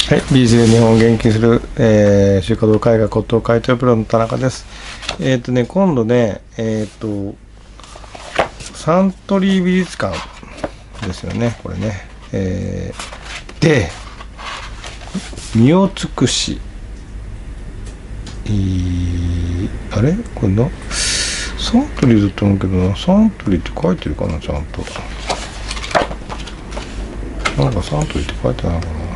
はい、BC 日本を元気にする、週稼働絵画骨董買取プロの田中です。今度ね、サントリー美術館ですよね、これね。で、身を尽くし、あれこれのサントリーだと思うけどな、サントリーって書いてるかな、ちゃんと。なんかサントリーって書いてないかな。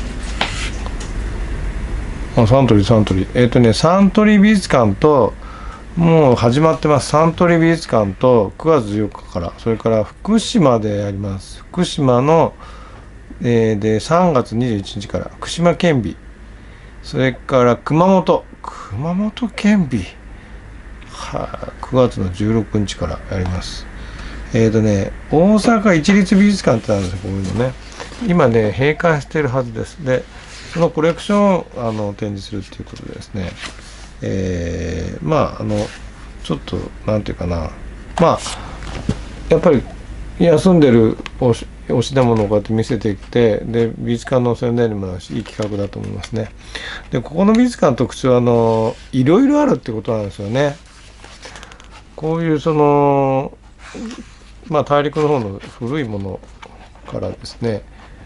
サントリー。サントリー美術館と、もう始まってます。サントリー美術館と9月14日から、それから福島でやります。福島の、で3月21日から福島県美、それから熊本県美、9月の16日からやります。大阪市立美術館ってあるんですよ、こういうのね。今ね、閉館してるはずです。で、そのコレクションを展示するっていうことでですね、ちょっとなんていうかな、やっぱり休んでるお品物をこうやって見せていって、で美術館の宣伝にもなるし、いい企画だと思いますね。で、ここの美術館の特徴はいろいろあるってことなんですよね。こういう大陸の方の古いものからですね、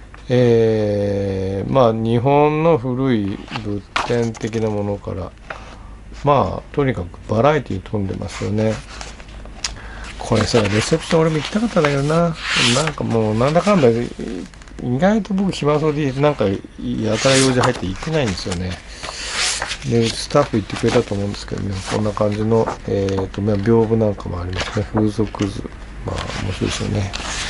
日本の古い仏典的なものから、とにかくバラエティー飛んでますよね。これさ、レセプション俺も行きたかったんだけどな。なんかもうなんだかんだ意外と僕暇そうで、なんかやたら用事入って行ってないんですよね。でスタッフ行ってくれたと思うんですけどね、こんな感じの屏風なんかもありますね。風俗図、面白いですよね。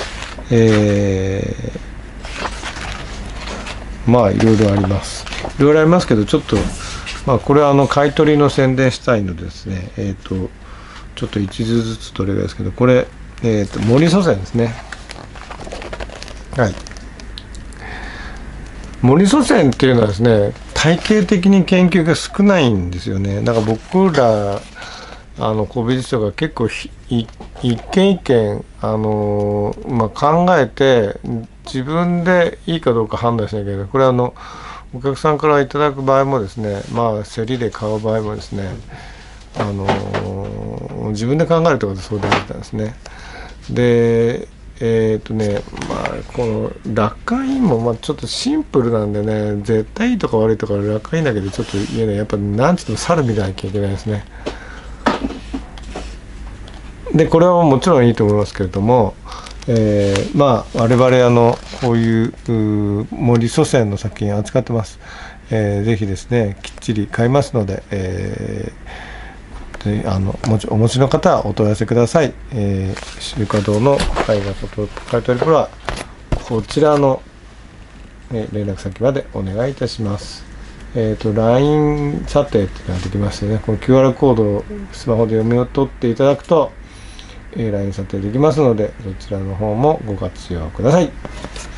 いろいろありますけど、ちょっとこれは買い取りの宣伝したいのでですね、ちょっと一図ずつどれぐらいですけど、これ森祖先ですね。はい、森祖先っていうのはですね、体系的に研究が少ないんですよね。だから僕ら古美術とか結構一件一件考えて自分でいいかどうか判断しなきゃいけない。これはお客さんからいただく場合もですね、競りで買う場合もですね、自分で考えるってことはそうであったんですね。でこの落下印もちょっとシンプルなんでね、絶対いいとか悪いとか落下印だけでちょっと言えない。やっぱなんつっても猿見なきゃいけないですね。でこれはもちろんいいと思いますけれども、我々こういう森祖先の作品を扱ってます。ぜひですね、きっちり買いますので、お持ちの方はお問い合わせください。週稼働の絵画こと買取プロはこちらの、連絡先までお願いいたします。LINE 査定っていうのができましてね、この QR コードをスマホで読み取っていただくと、LINE 査定できますので、そちらの方もご活用ください。